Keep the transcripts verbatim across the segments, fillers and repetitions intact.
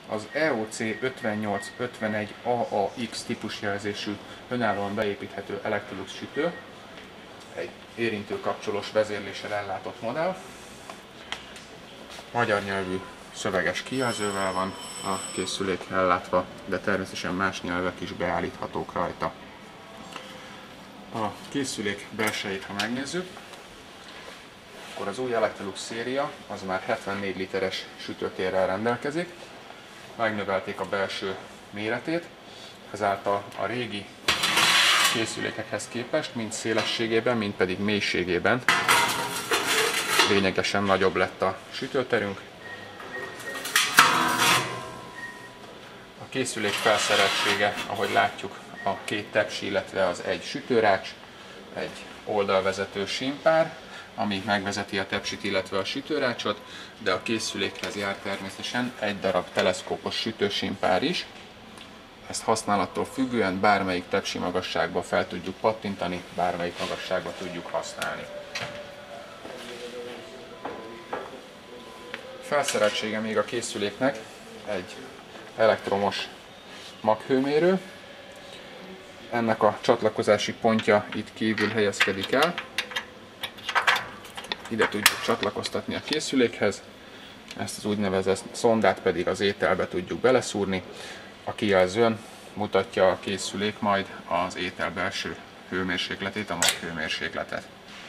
Az E O C ötvennyolc ötvenegy A A X típusjelzésű önállóan beépíthető Electrolux sütő, egy érintőkapcsolós vezérléssel ellátott modell. Magyar nyelvű szöveges kijelzővel van a készülék ellátva, de természetesen más nyelvek is beállíthatók rajta. A készülék belsejét, ha megnézzük, akkor az új Electrolux széria az már hetvennégy literes sütőtérrel rendelkezik. Megnövelték a belső méretét, ezáltal a régi készülékekhez képest mind szélességében, mind pedig mélységében lényegesen nagyobb lett a sütőterünk. A készülék felszereltsége, ahogy látjuk, a két tepsi, illetve az egy sütőrács, egy oldalvezető símpár, ami megvezeti a tepsit, illetve a sütőrácsot, de a készülékhez jár természetesen egy darab teleszkópos sütősímpár is. Ezt használattól függően bármelyik tepsi magasságba fel tudjuk pattintani, bármelyik magasságba tudjuk használni. Felszereltsége még a készüléknek egy elektromos maghőmérő. Ennek a csatlakozási pontja itt kívül helyezkedik el. Ide tudjuk csatlakoztatni a készülékhez, ezt az úgynevezett szondát pedig az ételbe tudjuk beleszúrni. A kijelzőn mutatja a készülék majd az étel belső hőmérsékletét, a maghőmérsékletet.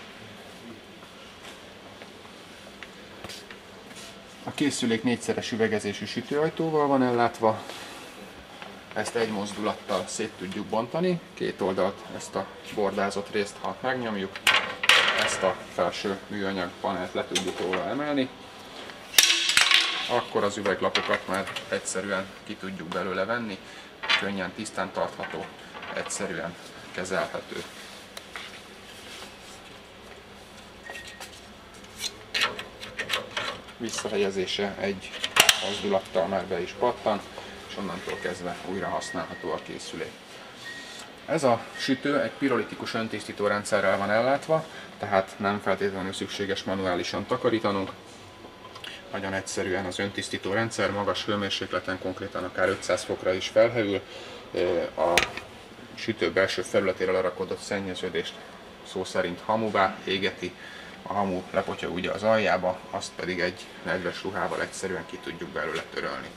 A készülék négyszeres üvegezésű sütőajtóval van ellátva. Ezt egy mozdulattal szét tudjuk bontani, két oldalt, ezt a bordázott részt, ha megnyomjuk, ezt a felső műanyag panelt le tudjuk róla emelni, akkor az üveglapokat már egyszerűen ki tudjuk belőle venni, könnyen tisztán tartható, egyszerűen kezelhető. Visszahelyezése egy mozdulattal már be is pattan, és onnantól kezdve újra használható a készülék. Ez a sütő egy pirolitikus öntisztító rendszerrel van ellátva, tehát nem feltétlenül szükséges manuálisan takarítanunk. Nagyon egyszerűen az öntisztító rendszer magas hőmérsékleten, konkrétan akár ötszáz fokra is felhőül, a sütő belső felületére lerakodott szennyeződést szó szerint hamuvá égeti, a hamu lepotyog ugye az aljába, azt pedig egy nedves ruhával egyszerűen ki tudjuk belőle törölni.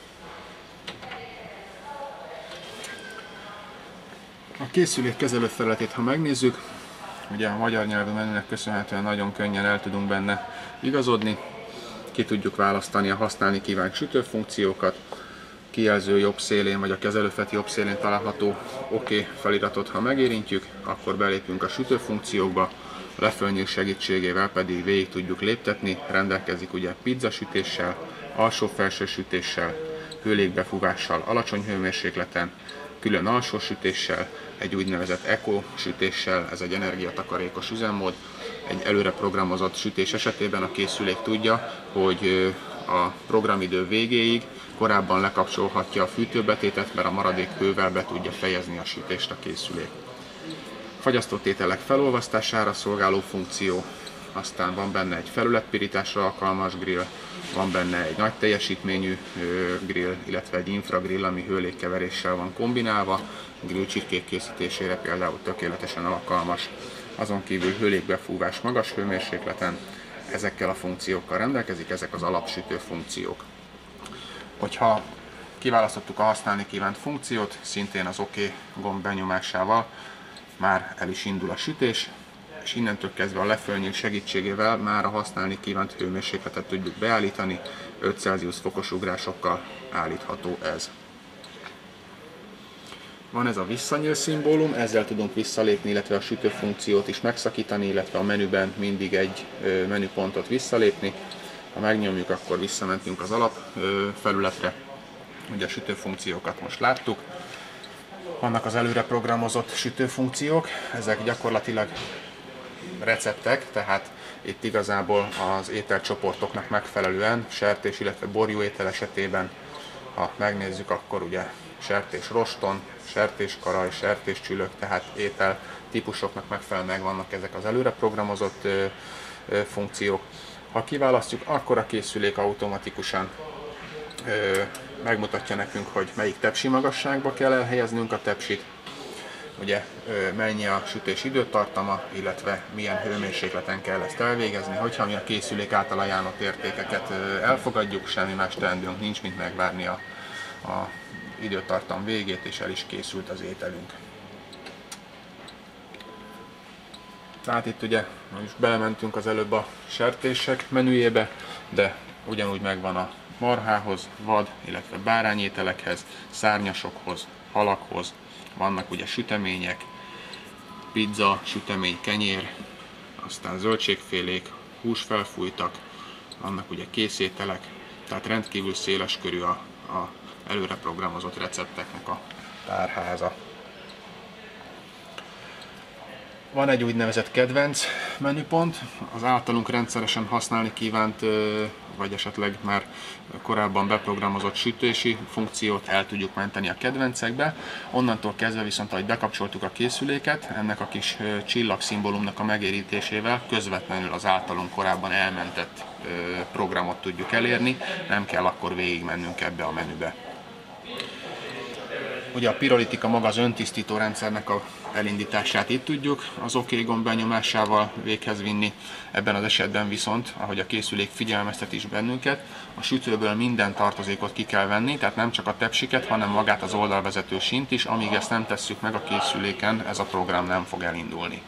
A készülék kezelőfelületét, ha megnézzük, ugye a magyar nyelvű menünek köszönhetően nagyon könnyen el tudunk benne igazodni, ki tudjuk választani a használni kívánt sütőfunkciókat, kijelző jobb szélén vagy a kezelőfet jobb szélén található OK feliratot, ha megérintjük, akkor belépünk a sütőfunkciókba, a lefölnyő segítségével pedig végig tudjuk léptetni, rendelkezik ugye pizzasütéssel, alsó-felső sütéssel, hőlégbefúvással alacsony hőmérsékleten, külön alsó sütéssel, egy úgynevezett Eco sütéssel, ez egy energiatakarékos üzemmód. Egy előre programozott sütés esetében a készülék tudja, hogy a programidő végéig korábban lekapcsolhatja a fűtőbetétet, mert a maradék hővel be tudja fejezni a sütést a készülék. Fagyasztótételek felolvasztására szolgáló funkció, aztán van benne egy felületpirításra alkalmas grill, van benne egy nagy teljesítményű grill, illetve egy infragrill, ami hőlégkeveréssel van kombinálva, grillcsirkék készítésére például tökéletesen alkalmas. Azon kívül hőlégbefúvás magas hőmérsékleten, ezekkel a funkciókkal rendelkezik, ezek az alapsütő funkciók. Hogyha kiválasztottuk a használni kívánt funkciót, szintén az OK gomb benyomásával már el is indul a sütés, és innentől kezdve a lefölnyő segítségével már a használni kívánt hőmérsékletet tudjuk beállítani, öt Celsius fokos ugrásokkal állítható ez. Van ez a visszanyíl szimbólum, ezzel tudunk visszalépni, illetve a sütő funkciót is megszakítani, illetve a menüben mindig egy menüpontot visszalépni. Ha megnyomjuk, akkor visszamentünk az alap felületre. Ugye a sütő funkciókat most láttuk. Vannak az előre programozott sütőfunkciók, ezek gyakorlatilag receptek, tehát itt igazából az ételcsoportoknak megfelelően sertés, illetve borjú étel esetében, ha megnézzük, akkor ugye sertés roston, sertéskaraj, sertéscsülök, tehát étel típusoknak megfelelően vannak ezek az előre programozott ö, ö, funkciók. Ha kiválasztjuk, akkor a készülék automatikusan megmutatja nekünk, hogy melyik tepsi magasságba kell elhelyeznünk a tepsit, ugye mennyi a sütés időtartama, illetve milyen hőmérsékleten kell ezt elvégezni. Hogyha mi a készülék által ajánlott értékeket elfogadjuk, semmi más teendőnk nincs, mint megvárni a, a időtartam végét, és el is készült az ételünk. Tehát itt ugye most belementünk az előbb a sertések menüjébe, de ugyanúgy megvan a marhához, vad, illetve bárányételekhez, szárnyasokhoz, halakhoz, vannak ugye sütemények, pizza, sütemény, kenyér, aztán zöldségfélék, húsfelfújtak, vannak ugye készételek, tehát rendkívül széles körű a, a előre programozott recepteknek a tárháza. Van egy úgynevezett kedvenc menüpont, az általunk rendszeresen használni kívánt, vagy esetleg már korábban beprogramozott sütési funkciót el tudjuk menteni a kedvencekbe. Onnantól kezdve viszont, ahogy bekapcsoltuk a készüléket, ennek a kis csillagszimbólumnak a megérítésével közvetlenül az általunk korábban elmentett programot tudjuk elérni, nem kell akkor végigmennünk ebbe a menübe. Ugye a pirolitika maga az öntisztító rendszernek a elindítását itt tudjuk az OK gomb benyomásával véghez vinni. Ebben az esetben viszont, ahogy a készülék figyelmeztet is bennünket, a sütőből minden tartozékot ki kell venni, tehát nem csak a tepsiket, hanem magát az oldalvezető sínt is, amíg ezt nem tesszük meg a készüléken, ez a program nem fog elindulni.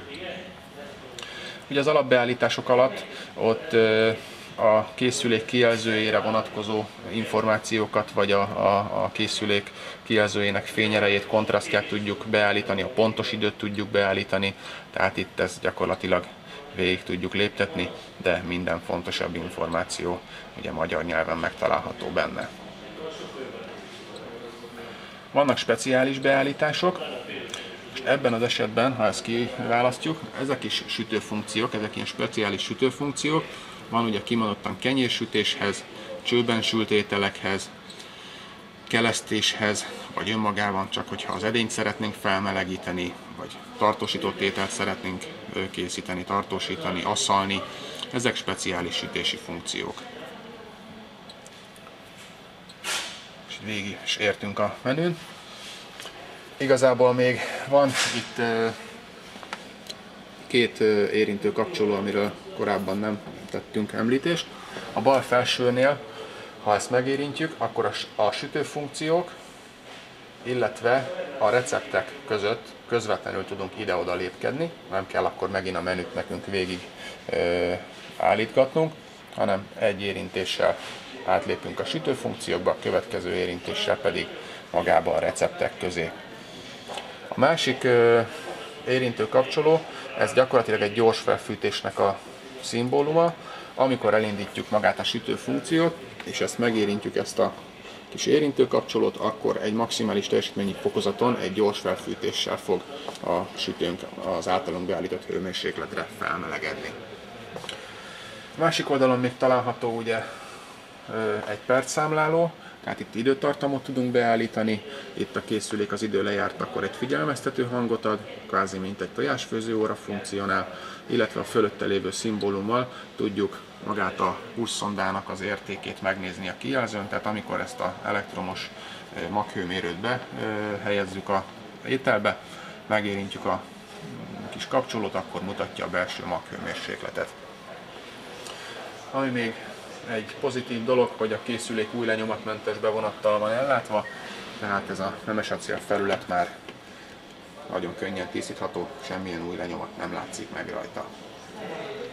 Ugye az alapbeállítások alatt ott a készülék kijelzőjére vonatkozó információkat, vagy a, a, a készülék kijelzőjének fényerejét, kontrasztját tudjuk beállítani, a pontos időt tudjuk beállítani, tehát itt ezt gyakorlatilag végig tudjuk léptetni, de minden fontosabb információ ugye magyar nyelven megtalálható benne. Vannak speciális beállítások, és ebben az esetben, ha ezt kiválasztjuk, ezek is sütőfunkciók, ezek ilyen speciális sütőfunkciók. Van ugye kimondottan kenyérsütéshez, csőben sült ételekhez, kelesztéshez, vagy önmagában csak, hogyha az edényt szeretnénk felmelegíteni, vagy tartósított ételt szeretnénk készíteni, tartósítani, asszalni. Ezek speciális sütési funkciók. És végig is értünk a menün. Igazából még van itt két érintő kapcsoló, amiről korábban nem tettünk említést. A bal felsőnél, ha ezt megérintjük, akkor a, a sütőfunkciók, illetve a receptek között közvetlenül tudunk ide-oda lépkedni, nem kell akkor megint a menüt nekünk végig ö, állítgatnunk, hanem egy érintéssel átlépünk a sütőfunkciókba, a következő érintéssel pedig magába a receptek közé. A másik ö, érintő kapcsoló, ez gyakorlatilag egy gyors felfűtésnek a szimbóluma, amikor elindítjuk magát a sütőfunkciót, és ezt megérintjük, ezt a kis érintőkapcsolót, akkor egy maximális teljesítményi fokozaton egy gyors felfűtéssel fog a sütőnk az általunk beállított hőmérsékletre felmelegedni. A másik oldalon még található ugye egy percszámláló, tehát itt időtartamot tudunk beállítani, itt a készülék az idő lejárt, akkor egy figyelmeztető hangot ad, kvázi mint egy tojásfőző óra funkcionál, illetve a fölötte lévő szimbólummal tudjuk magát a hússzondának az értékét megnézni a kijelzőn, tehát amikor ezt az elektromos maghőmérőt behelyezzük a ételbe, megérintjük a kis kapcsolót, akkor mutatja a belső maghőmérsékletet. Ami még egy pozitív dolog, hogy a készülék új lenyomatmentes bevonattal van ellátva, tehát ez a nemesacél felület már nagyon könnyen tisztítható, semmilyen új lenyomat nem látszik meg rajta.